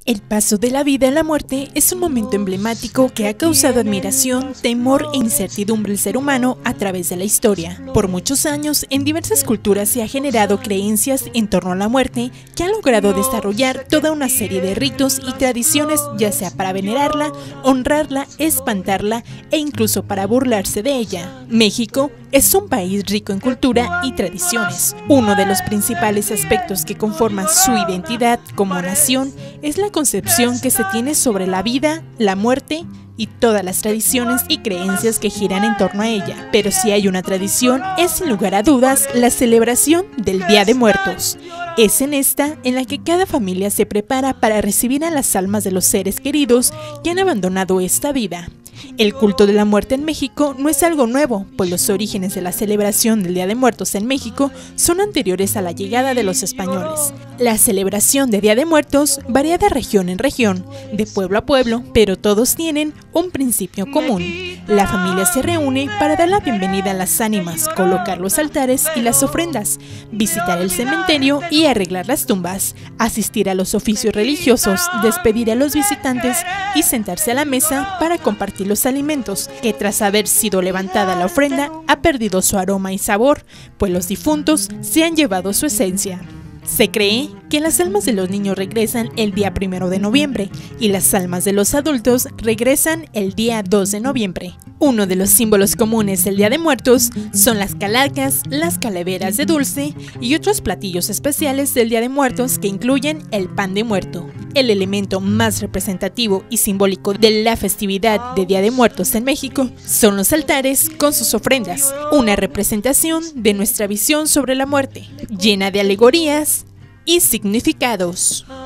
El paso de la vida a la muerte es un momento emblemático que ha causado admiración, temor e incertidumbre al ser humano a través de la historia. Por muchos años, en diversas culturas se ha generado creencias en torno a la muerte que han logrado desarrollar toda una serie de ritos y tradiciones, ya sea para venerarla, honrarla, espantarla e incluso para burlarse de ella. México es un país rico en cultura y tradiciones. Uno de los principales aspectos que conforman su identidad como nación es la concepción que se tiene sobre la vida, la muerte y todas las tradiciones y creencias que giran en torno a ella. Pero si hay una tradición, es sin lugar a dudas la celebración del Día de Muertos. Es en esta en la que cada familia se prepara para recibir a las almas de los seres queridos que han abandonado esta vida. El culto de la muerte en México no es algo nuevo, pues los orígenes de la celebración del Día de Muertos en México son anteriores a la llegada de los españoles. La celebración de Día de Muertos varía de región en región, de pueblo a pueblo, pero todos tienen un principio común. La familia se reúne para dar la bienvenida a las ánimas, colocar los altares y las ofrendas, visitar el cementerio y arreglar las tumbas, asistir a los oficios religiosos, despedir a los visitantes y sentarse a la mesa para compartir los alimentos, que tras haber sido levantada la ofrenda ha perdido su aroma y sabor, pues los difuntos se han llevado su esencia. Se cree que las almas de los niños regresan el día 1 de noviembre y las almas de los adultos regresan el día 2 de noviembre. Uno de los símbolos comunes del Día de Muertos son las calacas, las calaveras de dulce y otros platillos especiales del Día de Muertos que incluyen el pan de muerto. El elemento más representativo y simbólico de la festividad de Día de Muertos en México son los altares con sus ofrendas, una representación de nuestra visión sobre la muerte, llena de alegorías y significados.